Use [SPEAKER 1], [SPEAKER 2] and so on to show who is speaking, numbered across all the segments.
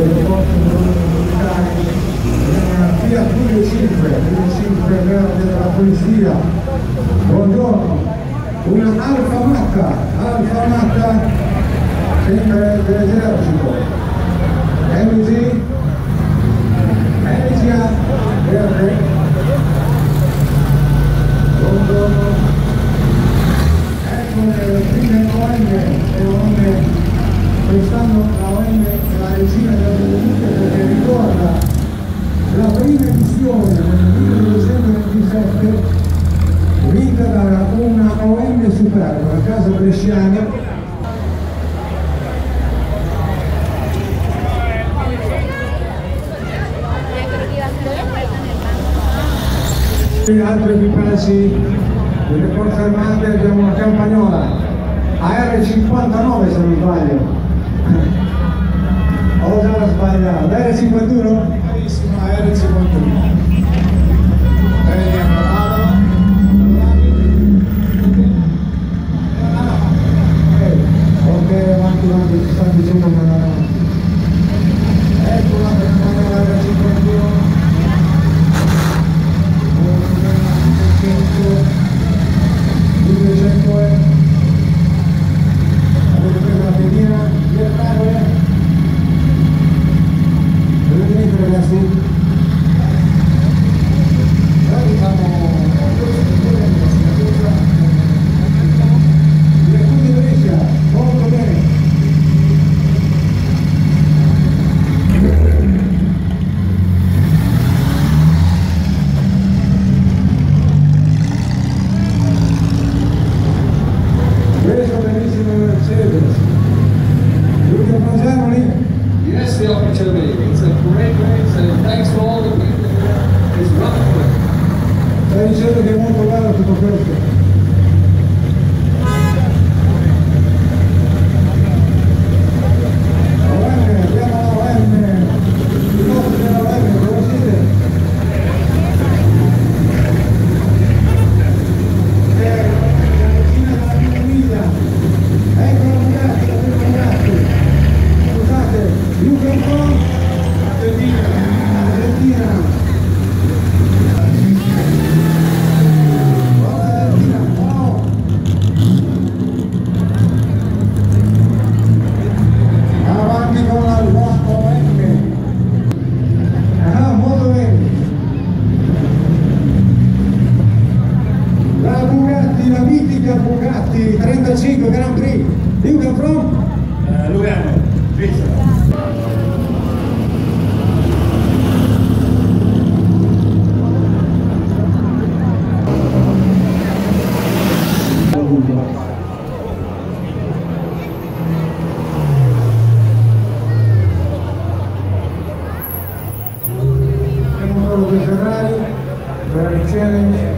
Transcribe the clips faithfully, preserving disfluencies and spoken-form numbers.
[SPEAKER 1] che possono comunicare una Fiat mille cinque, mille cinque della polizia. Buongiorno, una Alfa Matta, Alfa Matta, sempre dell'esercito. M G, M G A, verde. Buongiorno. Ecco le prime O M, le O M, quest'anno la O M è la regina delle vedute perché ricorda la prima edizione nel millenovecentoventisette vinta da una O M Superba, la casa bresciana. Altri equipaggi delle forze armate abbiamo una campagnola A R cinquantanove se non sbaglio. Ho già sbagliato. A R cinquantuno? Carissimo, A R cinquantuno. Ok, avanti, avanti, ci stanno dicendo una... Ecco la campagnola A R cinquantuno. duecento è avete preso la pedina via fragole dove venite ragazzi? Noi diciamo Virtù di Brescia, molto bene.
[SPEAKER 2] Yes, the opportunity. It's a great race and thanks to all the people here. It's wonderful.
[SPEAKER 1] Stai dicendo che è molto bello tutto questo. La mitica Bugatti trentacinque Grand Prix. You come from?
[SPEAKER 3] Uh, Lugano, Pisa.
[SPEAKER 1] Abbiamo loro due Ferrari per il challenge.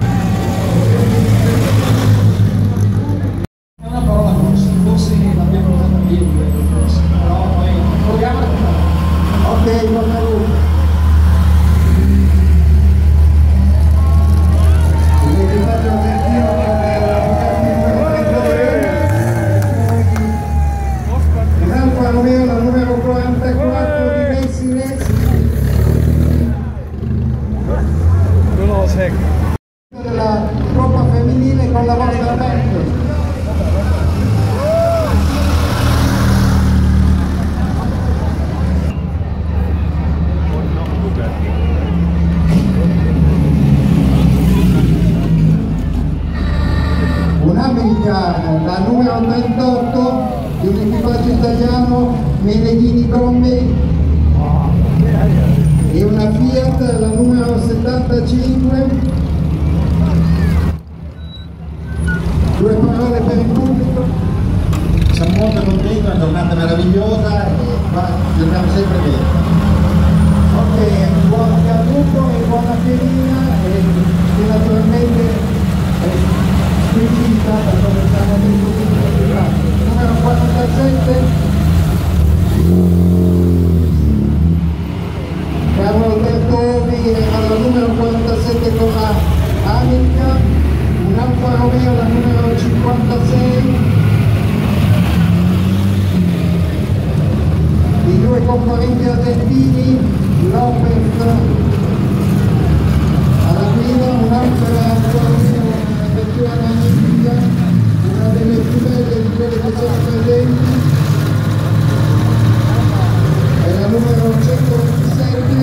[SPEAKER 1] Della troppa femminile con la vostra band. Un'americana, la numero trentotto di un equipaggio italiano, Meneghini Gomme, e una Fiat, la numero settantacinque. Due parole per il pubblico.
[SPEAKER 4] Siamo molto contenti, è una giornata meravigliosa e qua giochiamo sempre bene.
[SPEAKER 1] Ok, buon caduto e buona ferina e, e naturalmente precisa per come stiamo dentro. Numero quarantasette. Carlo Albertovi alla numero quarantasette con la Amica. Un Alfa Romeo la numero cinquantasei, i due concorrenti Delfini, Lopez alla guida, un'altra vettura magnifica, una delle più belle di quelle che sono presenti, è la numero centoventisette,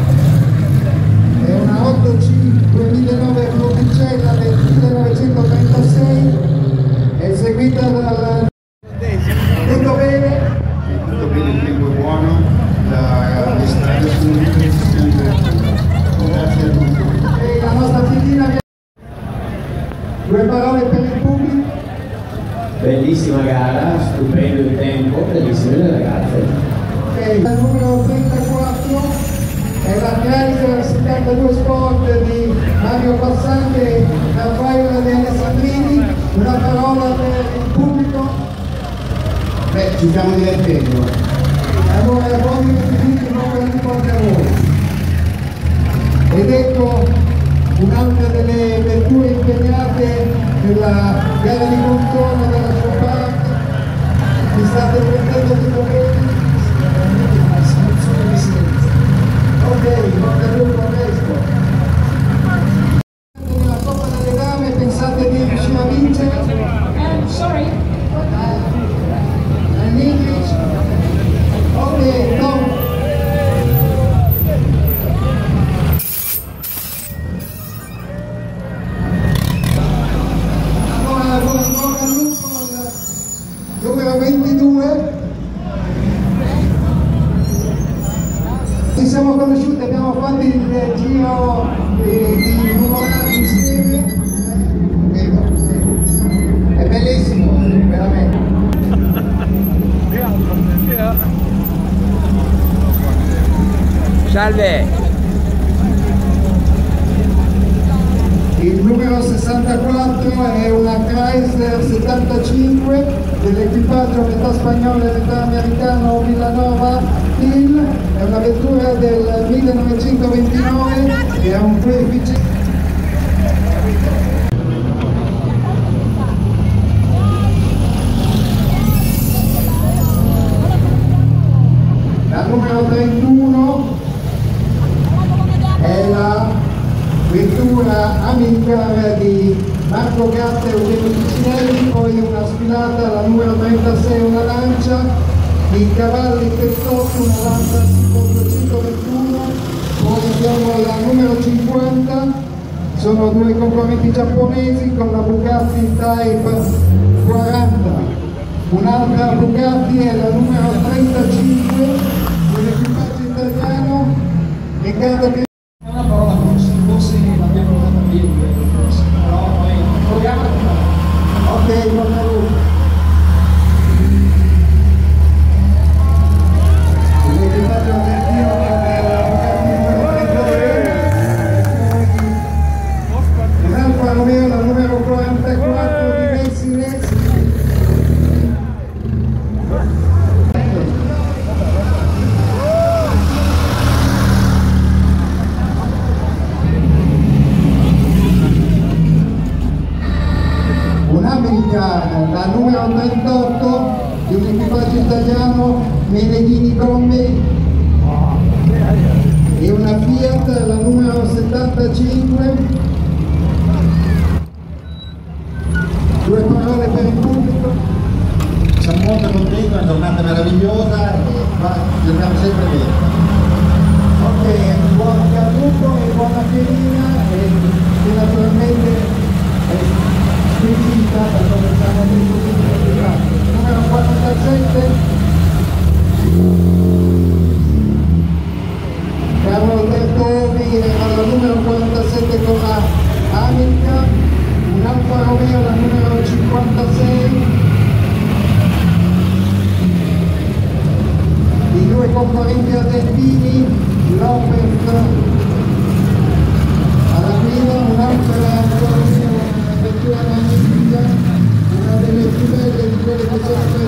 [SPEAKER 1] è una otto C duemilanove Frovicella del millenovecentotrentasei, è seguita dal... Tutto bene?
[SPEAKER 4] Tutto bene, il tempo è buono, la, le strade sono sempre, grazie a tutti.
[SPEAKER 1] E la nostra figlia, due parole per il pubblico.
[SPEAKER 5] Bellissima gara, stupendo il tempo, bellissime le ragazze.
[SPEAKER 1] Ok, la numero trentaquattro è la Chrysler settantadue Sport di Mario Passante e Raffaele De Alessandrini. Una parola per il pubblico.
[SPEAKER 4] Beh, ci stiamo divertendo.
[SPEAKER 1] Allora, buon divertimento, buon riporto a voi. Ed ecco un'altra delle vetture impegnate nella gara di contorno della sua parte. Vi state prendendo di doveri? Ok, bocca al lupo, presto. Nella Coppa delle Dame pensate di riuscire a vincere?
[SPEAKER 6] Um, sorry.
[SPEAKER 1] In English? Ok, no. Allora, buon bocca al lupo al numero ventidue. Ci siamo conosciuti, abbiamo fatto il giro eh, di numerati insieme. È bellissimo, veramente.
[SPEAKER 5] Salve!
[SPEAKER 1] Il numero sessantaquattro è una Chrysler settantacinque dell'equipaggio metà spagnolo e metà americano Villanova Hill, è una vettura del millenovecentoventinove che ha un coefficiente. La numero trentuno è la vettura Amilcar di Marco Gatta e Eugenio Piccinelli, poi una sfilata, la numero trentasei, una Lancia di Cavalli Pezzotti, una Lancia duecentoventuno, poi abbiamo la numero cinquanta, sono due concorrenti giapponesi con la Bugatti Type quaranta. Un'altra Bugatti è la numero trentacinque dell'equipaggio italiano e credo che...
[SPEAKER 2] Una parola forse, forse l'abbiamo notata bene, forse, però poi proviamo a fare.
[SPEAKER 1] Ok, buon lavoro. L'equipaggio argentino è la Bugatti numero trentadue, un Alfa Romeo la numero quarantaquattro di Messines. Un'americana, la numero trentotto di un equipaggio italiano, Meneghini Gomme, e una Fiat, la numero settantacinque. Due parole per il pubblico.
[SPEAKER 4] Siamo molto contenti, è una giornata meravigliosa e qua giochiamo sempre bene.
[SPEAKER 1] Ok, buon Carlucco e buona Pierina, e che naturalmente è scritta da dove siamo venuti. Numero quarantasette, Carlo Tertoni era la numero quarantasette con la Amica, un Alfa Romeo la numero cinquantasei, i due concorrenti argentini, Lopez alla guida, un'altra vettura magnifica, una delle più belle di quelle che sono